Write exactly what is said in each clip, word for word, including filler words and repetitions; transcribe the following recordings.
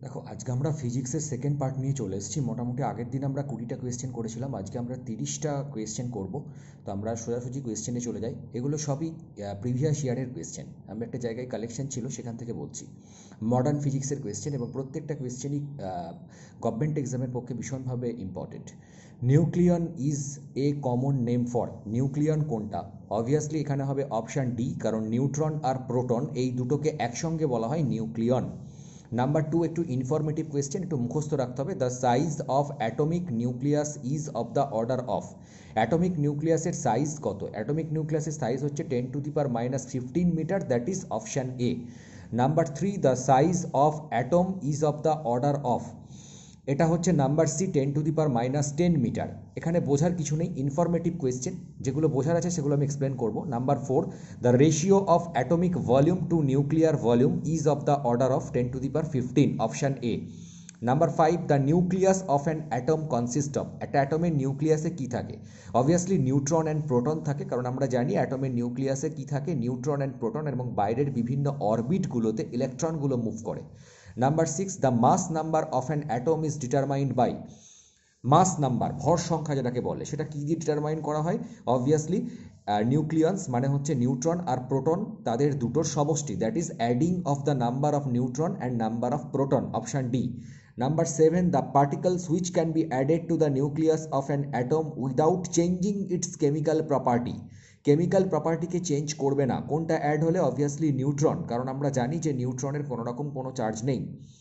দেখো, আজকে আমরা ফিজিক্সের সেকেন্ড পার্ট নিয়ে চলে এসেছি। মোটামুটি আগের দিন আমরা কুড়িটা কোয়েশ্চেন করেছিলাম, আজকে আমরা তিরিশটা কোয়েশ্চেন করব। তো আমরা সোজাসুজি কোয়েশ্চেনে চলে যাই। এগুলো সবই প্রিভিয়াস ইয়ারের কোয়েশ্চেন। আমি একটা জায়গায় কালেকশন ছিল, সেখান থেকে বলছি। মডার্ন ফিজিক্সের কোয়েশ্চেন, এবং প্রত্যেকটা কোয়েশ্চেনই গভর্নমেন্ট এক্সামের পক্ষে ভীষণভাবে important. Nucleon is a common name for, nucleon কোনটা? অবভিয়াসলি এখানে হবে অপশান ডি, কারণ নিউট্রন আর প্রোটন এই দুটোকে একসঙ্গে বলা হয় নিউক্লিয়ন। নাম্বার টু, একটু ইনফরমেটিভ কোয়েশ্চেন, একটু মুখস্থ রাখতে হবে। The size of atomic nucleus is of the order of. Atomic নিউক্লিয়াসের সাইজ কত? অ্যাটমিক নিউক্লিয়াসের সাইজ হচ্ছে ten to the power minus fifteen metre, that is option A. Number three, the size of atom is of the order of, এটা হচ্ছে number C, ten to the power minus ten metre. এখানে বোঝার কিছু নেই, informative question, যেগুলো বোঝার আছে সেগুলো আমি এক্সপ্লেন করবো। Number four, the ratio of atomic volume to nuclear volume is of the order of ten to the power fifteen, option A. Number five, the nucleus of an atom consist of, একটা অ্যাটমের নিউক্লিয়াসে কী থাকে? Obviously neutron and proton থাকে, কারণ আমরা জানি অ্যাটমের নিউক্লিয়াসে কী থাকে, neutron and proton, এবং বাইরের বিভিন্ন অরবিটগুলোতে ইলেকট্রনগুলো মুভ করে। Number six, the mass number of an atom is determined by, mass number ভর সংখ্যা যেটাকে বলে, সেটা কী দিয়ে ডিটারমাইন করা হয়? অবভিয়াসলি নিউক্লিয়ন্স মানে হচ্ছে নিউট্রন আর প্রোটন, তাদের দুটোর সমষ্টি, that is adding of the number of neutron and number of proton, option D. Number seven, the particles which can be added to the nucleus of an atom without changing its chemical property, chemical প্রপার্টিকে change করবে না, কোনটা add হলে? Obviously neutron, কারণ আমরা জানি যে নিউট্রনের কোনো রকম কোনো চার্জ নেই।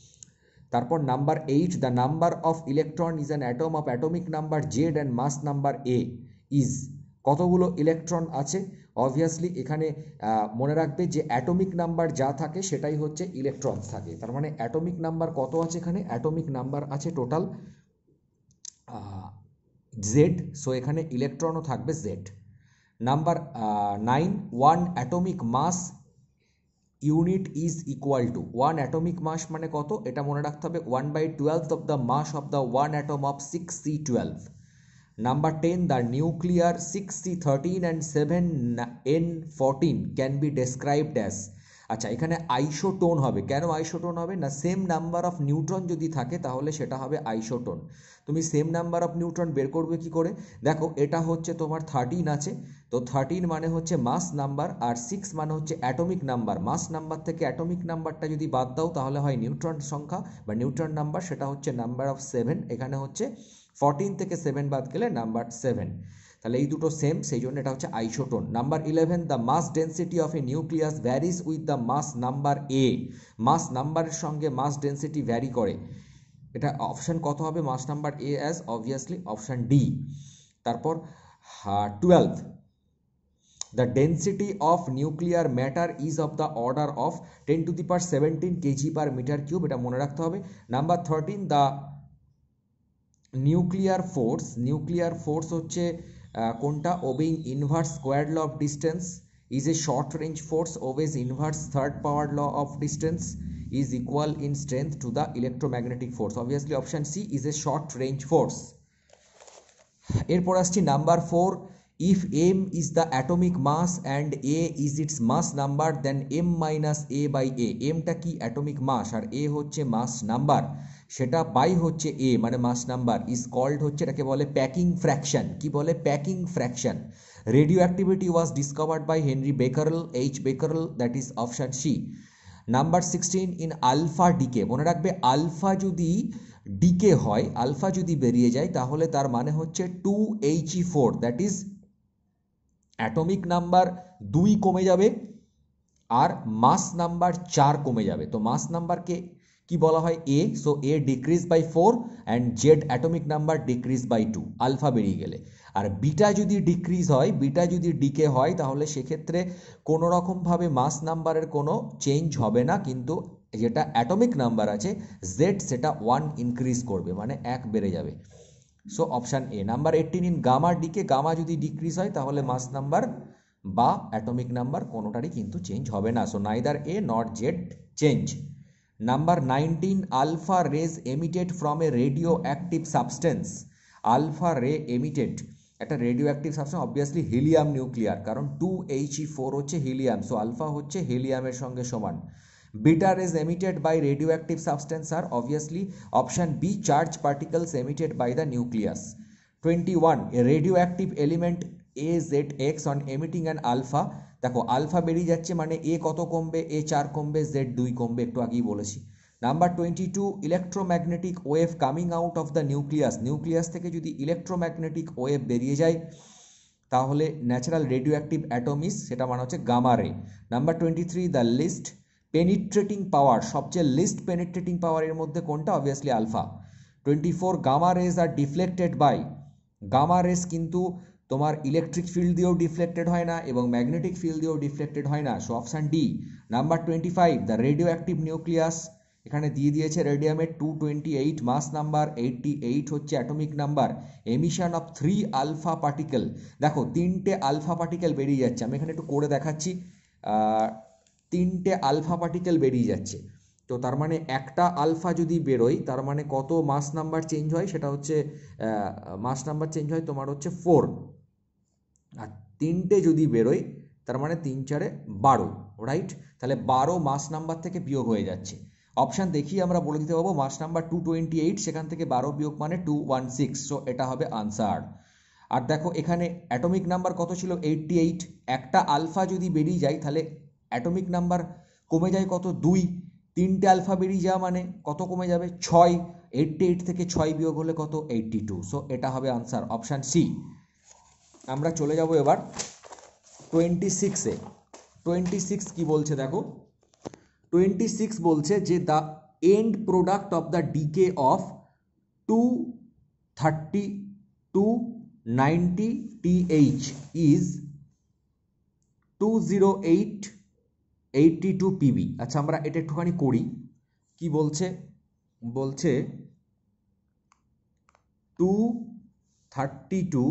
তারপর number eight, the number of electron is an atom of atomic number Z and mass number A is, কতগুলো ইলেকট্রন আছে? অবভিয়াসলি এখানে মনে রাখবে যে অ্যাটমিক নাম্বার যা থাকে সেটাই হচ্ছে ইলেকট্রনস থাকে, তার মানে অ্যাটমিক নাম্বার কত আছে এখানে? অ্যাটমিক নাম্বার আছে টোটাল জেড, সো এখানে ইলেকট্রনও থাকবে Z. Number nine, one atomic mass unit is equal to, one atomic mass মানে কত? এটা মনে রাখতে হবে, one by twelve of the mass of the one atom of six C twelve. Number ten, the nuclear six C thirteen and seven N fourteen can be described as, আচ্ছা এখানে isotone হবে। কেন আইসোটোন হবে? না same number of neutron যদি থাকে তাহলে সেটা হবে আইসোটোন। তুমি সেম নাম্বার অফ নিউট্রন বের করবে কি করে? দেখো, এটা হচ্ছে তোমার থার্টিন আছে, তো থার্টিন মানে হচ্ছে মাস নাম্বার, আর সিক্স মানে হচ্ছে অ্যাটমিক নাম্বার। মাস নাম্বার থেকে অ্যাটমিক নাম্বারটা যদি বাদ দাও তাহলে হয় নিউট্রন সংখ্যা বা নিউট্রন নাম্বার, সেটা হচ্ছে নাম্বার অফ সেভেন। এখানে হচ্ছে ফোরটিন থেকে সেভেন বাদ গেলে নাম্বার সেভেন, তাহলে এই দুটো সেম, সেই জন্য এটা হচ্ছে isotone. Number eleven, the mass density of a nucleus varies with the mass number A, mass নাম্বারের সঙ্গে মাস ডেন্সিটি ভ্যারি করে, এটা অপশান কত হবে mass number A as? Obviously option D. তারপর twelve, the density of nuclear matter is of the order of ten to the power seventeen kg per metre cube, এটা মনে রাখতে হবে। Number thirteen, the nuclear force, nuclear force হচ্ছে কোনটা? Obeying inverse square law of distance is a short range force, obeys inverse third power law of distance is equal in strength to the electromagnetic force. Obviously option C is a short range force. এরপর আসছি number four, if m is the atomic mass and a is its mass number then m minus a by a, m টা কি? Atomic মাস, আর a হচ্ছে mass number, সেটা by হচ্ছে a মানে mass number, is called হচ্ছে, এটাকে বলে প্যাকিং ফ্র্যাকশন। কি বলে? Packing fraction. Radioactivity was discovered by Henri Becquerel, H Becquerel, that is option C. Number sixteen, in alpha decay, মনে রাখবে আলফা যদি ডিকে হয়, আলফা যদি বেরিয়ে যায় তাহলে তার মানে হচ্ছে two H E four, that is atomic number দুই কমে যাবে আর মাস নাম্বার চার কমে যাবে। তো মাস নাম্বারকে কি বলা হয়? A, so A decrease by four and Z atomic number decrease by two, alpha বেরিয়ে গেলে। আর বিটা যদি ডিক্রিজ হয়, বিটা যদি ডিকে হয়, তাহলে সেক্ষেত্রে কোনো রকমভাবে মাস নাম্বারের কোনো চেঞ্জ হবে না, কিন্তু যেটা অ্যাটমিক নাম্বার আছে জেড, সেটা ওয়ান ইনক্রিজ করবে, মানে এক বেড়ে যাবে। So option A. Number eighteen, in gamma decay, gamma যদি ডিক্রিজ হয় তাহলে মাস নাম্বার বা অ্যাটমিক নাম্বার কোনোটারই কিন্তু চেঞ্জ হবে না, so neither A not Z change. Number nineteen, alpha rays emitted from a radioactive substance, alpha ray emitted একটা radioactive substance, obviously helium nuclear, কারণ two H E four হচ্ছে helium, so alpha হচ্ছে হিলিয়ামের সঙ্গে সমান। Beta rays emitted by radioactive substance are obviously option B, charged particles emitted by the nucleus. twenty-one, a radioactive element A Z X on emitting an alpha, দেখো alpha বেরিয়ে যাচ্ছে মানে এ কত কমবে, এ চার কমবে, জেড দুই কমবে, একটু আগেই বলেছি। Number twenty two, electromagnetic wave coming out of the nucleus, nucleus থেকে যদি ইলেকট্রোম্যাগনেটিক ওয়েভ বেরিয়ে যায় তাহলে ন্যাচারাল রেডিও অ্যাক্টিভ অ্যাটমিস, সেটা মানে হচ্ছে gamma ray. Number twenty three, the least penetrating power, সবচেয়ে লিস্ট পেনিট্রেটিং পাওয়ারের মধ্যে কোনটা, obviously alpha. Twenty four, gamma rays are deflected by, gamma rays কিন্তু তোমার ইলেকট্রিক ফিল্ড দিয়েও ডিফ্লেক্টেড হয় না এবং ম্যাগনেটিক ফিল্ড দিয়েও ডিফ্লেক্টেড হয় না, so option D. Number twenty five, the radioactive nucleus, এখানে দিয়ে দিয়েছে রেডিয়ামের two twenty eight, mass number eighty eight হচ্ছে atomic number, emission of three alpha particle, দেখো তিনটে আলফা পার্টিকেল বেরিয়ে যাচ্ছে, আমি এখানে একটু করে দেখাচ্ছি, তিনটে আলফা পার্টিকেল বেরিয়ে যাচ্ছে, তো তার মানে একটা আলফা যদি বেরোয় তার মানে কত মাস নাম্বার চেঞ্জ হয়, সেটা হচ্ছে মাস নাম্বার চেঞ্জ হয় তোমার হচ্ছে ফোর, আর তিনটে যদি বেরোয় তার মানে তিন চারে বারো, রাইট, তাহলে বারো মাস নাম্বার থেকে বিয়োগ হয়ে যাচ্ছে। অপশান দেখিয়ে আমরা বলে দিতে পারবো mass number two twenty eight, সেখান থেকে বারো বিয়োগ মানে টু ওয়ান সিক্স, সো এটা হবে আনসার। আর দেখো এখানে অ্যাটমিক নাম্বার কত ছিল, এইটটি এইট, একটা আলফা যদি বেরিয়ে যায় তাহলে অ্যাটমিক নাম্বার কমে যায় কত, দুই, তিনটে আলফা বেরিয়ে যাওয়া মানে কত কমে যাবে, ছয়, এইটটি এইট থেকে ছয় বিয়োগ হলে কত, এইটটি টু, সো এটা হবে আনসার, অপশান সি। আমরা চলে যাব এবার টোয়েন্টি সিক্সে। টোয়েন্টি সিক্স কী বলছে দেখো, টোয়েন্টি সিক্স বলছে যে the end product of the decay of two thirty two ninety TH is two zero eight eighty two PB. আচ্ছা আমরা এটা একটুখানি করি, কি বলছে, বলছে two thirty two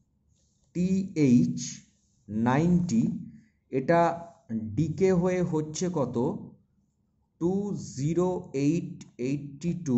TH ninety, এটা ডিকে হয়ে হচ্ছে কত, two zero eight eighty two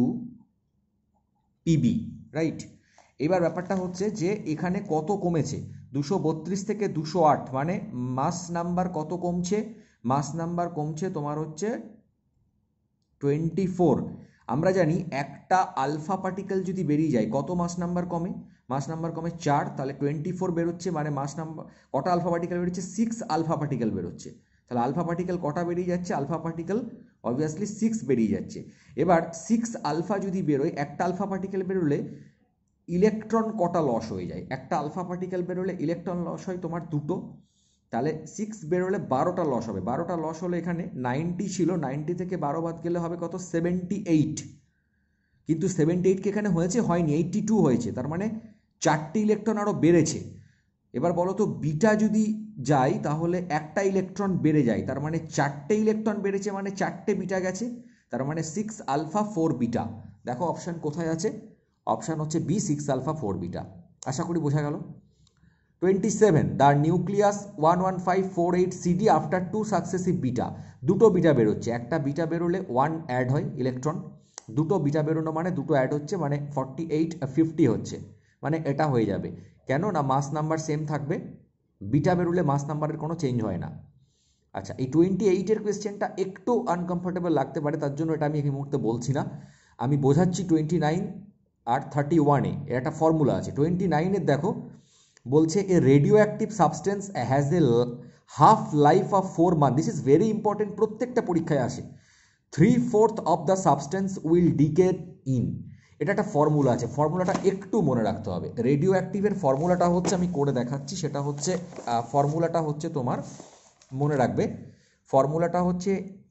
PB, right. এবার ব্যাপারটা হচ্ছে যে এখানে কত কমেছে, দুশো বত্রিশ থেকে দুশো আট, মানে মাস নাম্বার কত কমছে, মাস নাম্বার কমছে তোমার হচ্ছে টোয়েন্টি ফোর। আমরা জানি একটা আলফা পার্টিকেল যদি বেরিয়ে যায় কত মাস নাম্বার কমে, মাস নাম্বার কমে চার, তাহলে টোয়েন্টি ফোর বেরোচ্ছে মানে মাস নাম্বার কটা আলফা পার্টিকেল বেরোচ্ছে, সিক্স আলফা পার্টিকেল বেরোচ্ছে, তাহলে আলফা পার্টিকেল কটা বেরিয়ে যাচ্ছে, আলফা পার্টিকেল অবভিয়াসলি সিক্স বেরিয়ে যাচ্ছে। এবার সিক্স আলফা যদি বেরোয়, একটা আলফা পার্টিকেল বেরোলে ইলেকট্রন কটা লস হয়ে যায়, একটা আলফা পার্টিকেল বেরোলে ইলেকট্রন লস হয় তোমার দুটো, তাহলে সিক্স বেরোলে বারোটা লস হবে, বারোটা লস হলে এখানে নাইনটি ছিল, নাইনটি থেকে বারো বাদ গেলে হবে কত, সেভেন্টি এইট, কিন্তু সেভেন্টি এইটকে এখানে হয়েছে, হয়নি, এইটটি টু হয়েছে, তার মানে চারটি ইলেকট্রন আরও বেড়েছে। এবার বলো তো বিটা যদি যায় তাহলে একটা ইলেকট্রন বেড়ে যায়, তার মানে চারটে ইলেকট্রন বেড়েছে মানে চারটে বিটা গেছে, তার মানে সিক্স আলফা ফোর বিটা। দেখো অপশান কোথায় আছে, অপশান হচ্ছে B, six alpha four beta. আশা করি বোঝা গেল। Twenty seven, the nucleus one one five four eight CD after two successive beta, দুটো বিটা বেরোচ্ছে, একটা বিটা বেরোলে ওয়ান অ্যাড হয় ইলেকট্রন, দুটো বিটা বেরোনো মানে দুটো অ্যাড হচ্ছে মানে ফর্টি এইট ফিফটি হচ্ছে, মানে এটা হয়ে যাবে, কেন না মাস নাম্বার সেম থাকবে, বিটা বেরোলে মাস নাম্বারের কোনো চেঞ্জ হয় না। আচ্ছা এই টোয়েন্টি এইটের কোয়েশ্চেনটা একটু আনকমফোর্টেবল লাগতে পারে, তার জন্য এটা আমি এই মুহূর্তে বলছি না, আমি বোঝাচ্ছি টোয়েন্টি নাইন আর থার্টি ওয়ানে এর একটা ফর্মুলা আছে। টোয়েন্টি নাইনের দেখো বলছে a radioactive substance has a half life of four month, this is very important, প্রত্যেকটা পরীক্ষায় আসে, three fourth of the substance will decay in, এটা একটা ফর্মুলা আছে, ফর্মুলাটা একটু মনে রাখতে হবে। রেডিও অ্যাক্টিভের ফর্মুলাটা হচ্ছে, আমি করে দেখাচ্ছি, সেটা হচ্ছে ফর্মুলাটা হচ্ছে তোমার মনে রাখবে, ফর্মুলাটা হচ্ছে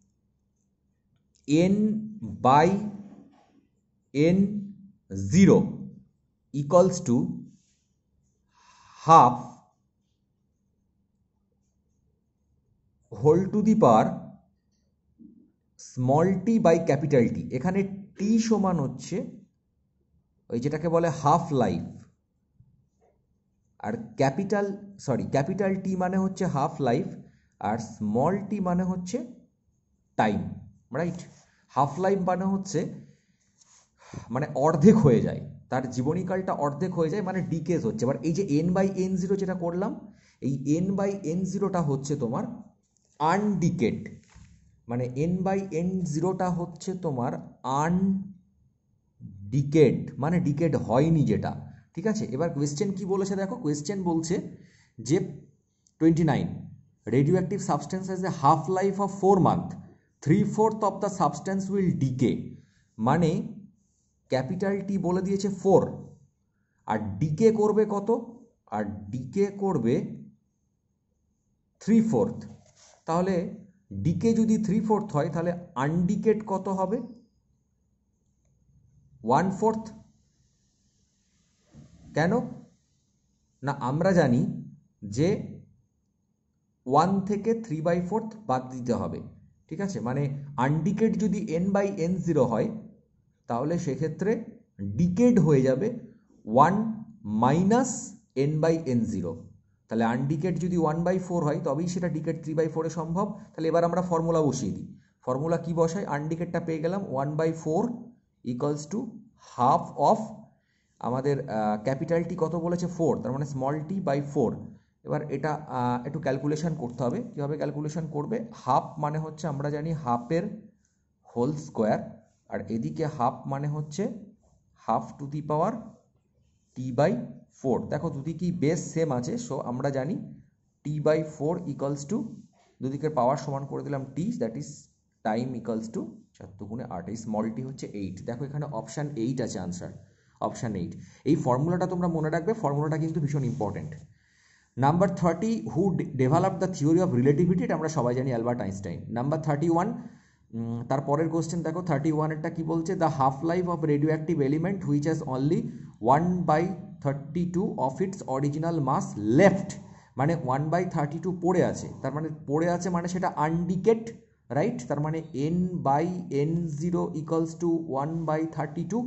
N by N zero equals to half whole to the power small T by capital T, এখানে টি সমান হচ্ছে ওই যেটাকে বলে হাফ লাইফ, আর ক্যাপিটাল সরি ক্যাপিটাল টি মানে হচ্ছে হাফ লাইফ, আর স্মল টি মানে হচ্ছে টাইম, রাইট। হাফ লাইফ মানে হচ্ছে মানে অর্ধেক হয়ে যায়, তার জীবনীকালটা অর্ধেক হয়ে যায় মানে ডিকেজ হচ্ছে। এবার এই যে এন বাই এন জিরো যেটা করলাম, এই এন বাই এন জিরোটা হচ্ছে তোমার আনডিকেড, মানে এন বাই এন জিরোটা হচ্ছে তোমার আন ডিকেড, মানে ডিকেড হয়নি যেটা, ঠিক আছে। এবার কোয়েশ্চেন কি বলেছে দেখো, কোয়েশ্চেন বলছে যে twenty nine radioactive substance has a half life of four month, three fourth of the substance will decay, মানে ক্যাপিটাল টি বলে দিয়েছে ফোর, আর ডিকে করবে কত, আর ডিকে করবে থ্রি ফোর্থ। তাহলে ডিকে যদি থ্রি ফোর্থ হয় তাহলে আনডিকেট কত হবে, ওয়ান ফোর্থ। কেন না, আমরা জানি যে ওয়ান থেকে থ্রি বাই ফোর্থ বাদ দিতে হবে, ঠিক আছে। মানে আনডিকেড যদি এন বাই এন জিরো হয় তাহলে সেক্ষেত্রে ডিকেড হয়ে যাবে one minus N by N zero. তাহলে আনডিকেড যদি ওয়ান বাই ফোর হয় তবেই সেটা ডিকেড থ্রি বাই ফোরে সম্ভব। তাহলে এবার আমরা ফর্মুলা বসিয়ে দিই। ফর্মুলা কি বসাই, আনডিকেডটা পেয়ে গেলাম one by four equals to half of আমাদের ক্যাপিটাল টি কত বলেছে ফোর, তার মানে স্মল টি বাই ফোর। এবার এটা একটু ক্যালকুলেশন করতে হবে। কীভাবে ক্যালকুলেশন করবে, হাফ মানে হচ্ছে আমরা জানি হাফের হোল স্কোয়ার, আর এদিকে হাফ মানে হচ্ছে half to the power T by four. দেখো দুদিকেই বেস সেম আছে, সো আমরা জানি T by four equals to দুদিকের পাওয়ার সমান করে দিলাম T, that is time equals to চার দুগুণে আট। এই স্মল টি হচ্ছে এইট। দেখো এখানে অপশান এইট আছে আনসার, অপশান এইট। এই ফর্মুলাটা তোমরা মনে রাখবে, ফর্মুলাটা কিন্তু ভীষণ important. Number thirty, who develop the theory of relativity, এটা আমরা সবাই জানি Albert Einstein. Number thirty one, তারপরের কোশ্চেন দেখো থার্টি ওয়ানেরটা কী বলছে, the half life of radioactive element which has only one by thirty two of its original mass left, মানে ওয়ান বাই থার্টি টু পড়ে আছে, তার মানে পড়ে আছে মানে সেটা আনডিকেট, রাইট। তার মানে N by N zero equals to one by thirty two,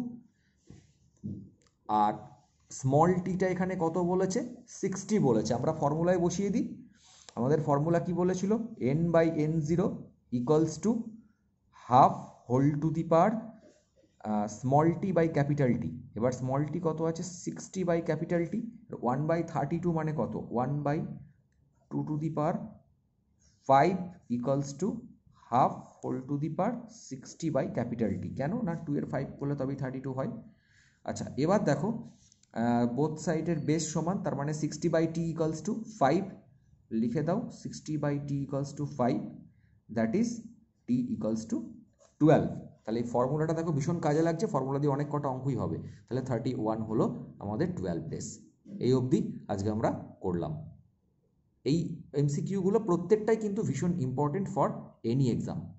আর স্মল টিটা এখানে কত বলেছে, সিক্সটি বলেছে। আমরা ফর্মুলায় বসিয়ে দিই। আমাদের ফর্মুলা কি বলেছিল, N by N zero equals to half whole to the power small T by capital T. এবার স্মল টি কত আছে, sixty by capital T. One by thirty two মানে কত, one by two to the power five equals to half whole to the power sixty by capital T. কেন না, two এর five করলে তবেই থার্টি টু হয়। আচ্ছা এবার দেখো বোথ সাইডের বেস সমান, তার মানে sixty by T equals to five, লিখে দাও sixty by T equals to five, that is T equals to twelve. তাহলে এই ফর্মুলাটা দেখো ভীষণ কাজে লাগছে, ফর্মুলা দিয়ে অনেক কটা অঙ্কই হবে। তাহলে থার্টি ওয়ান হলো আমাদের টুয়েলভ ডেজ। এই অবধি আজকে আমরা করলাম। এই এমসিকিউগুলো প্রত্যেকটাই কিন্তু ভীষণ ইম্পর্টেন্ট ফর এনি এক্সাম।